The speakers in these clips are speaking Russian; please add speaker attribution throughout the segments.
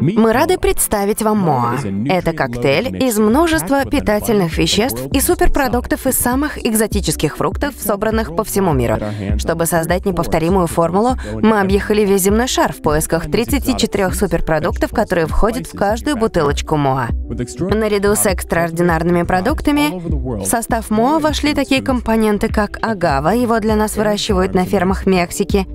Speaker 1: Мы рады представить вам МОА. Это коктейль из множества питательных веществ и суперпродуктов из самых экзотических фруктов, собранных по всему миру. Чтобы создать неповторимую формулу, мы объехали весь земной шар в поисках 34 суперпродуктов, которые входят в каждую бутылочку МОА. Наряду с экстраординарными продуктами в состав МОА вошли такие компоненты, как агава, его для нас выращивают на фермах Мексики,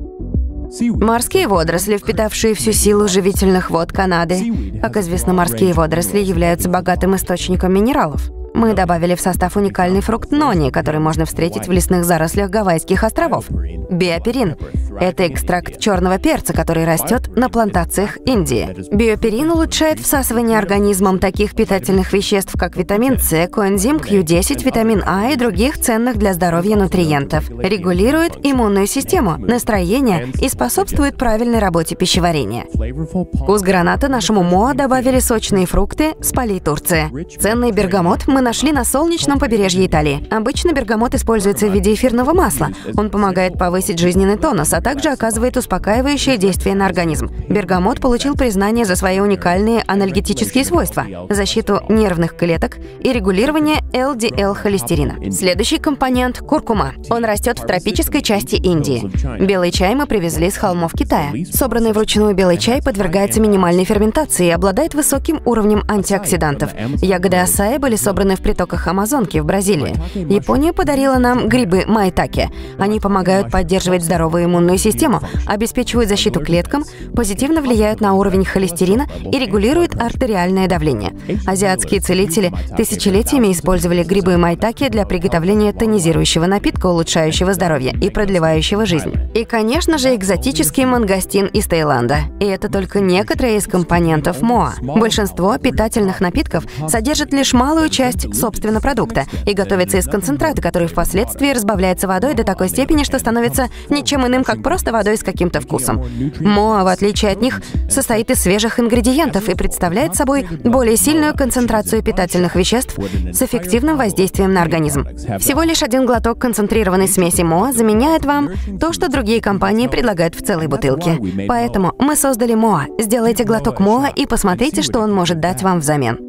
Speaker 1: морские водоросли, впитавшие всю силу живительных вод Канады. Как известно, морские водоросли являются богатым источником минералов. Мы добавили в состав уникальный фрукт нони, который можно встретить в лесных зарослях Гавайских островов. Биоперин — это экстракт черного перца, который растет на плантациях Индии. Биоперин улучшает всасывание организмом таких питательных веществ, как витамин С, коэнзим Q10, витамин А и других ценных для здоровья нутриентов. Регулирует иммунную систему, настроение и способствует правильной работе пищеварения. Вкус граната нашему МОА добавили сочные фрукты с полей Турции. Ценный бергамот мы нашли на солнечном побережье Италии. Обычно бергамот используется в виде эфирного масла. Он помогает повысить жизненный тонус, а также оказывает успокаивающее действие на организм. Бергамот получил признание за свои уникальные анальгетические свойства, защиту нервных клеток и регулирование LDL-холестерина. Следующий компонент — куркума. Он растет в тропической части Индии. Белый чай мы привезли с холмов Китая. Собранный вручную белый чай подвергается минимальной ферментации и обладает высоким уровнем антиоксидантов. Ягоды асаи были собраны в притоках Амазонки в Бразилии. Япония подарила нам грибы майтаке. Они помогают поддерживать здоровую иммунную систему, обеспечивают защиту клеткам, позитивно влияют на уровень холестерина и регулируют артериальное давление. Азиатские целители тысячелетиями использовали грибы майтаке для приготовления тонизирующего напитка, улучшающего здоровье и продлевающего жизнь. И, конечно же, экзотический мангостин из Таиланда. И это только некоторые из компонентов МОА. Большинство питательных напитков содержат лишь малую часть собственно продукта и готовится из концентрата, который впоследствии разбавляется водой до такой степени, что становится ничем иным, как просто водой с каким-то вкусом. МОА, в отличие от них, состоит из свежих ингредиентов и представляет собой более сильную концентрацию питательных веществ с эффективным воздействием на организм. Всего лишь один глоток концентрированной смеси МОА заменяет вам то, что другие компании предлагают в целой бутылке. Поэтому мы создали МОА. Сделайте глоток МОА и посмотрите, что он может дать вам взамен.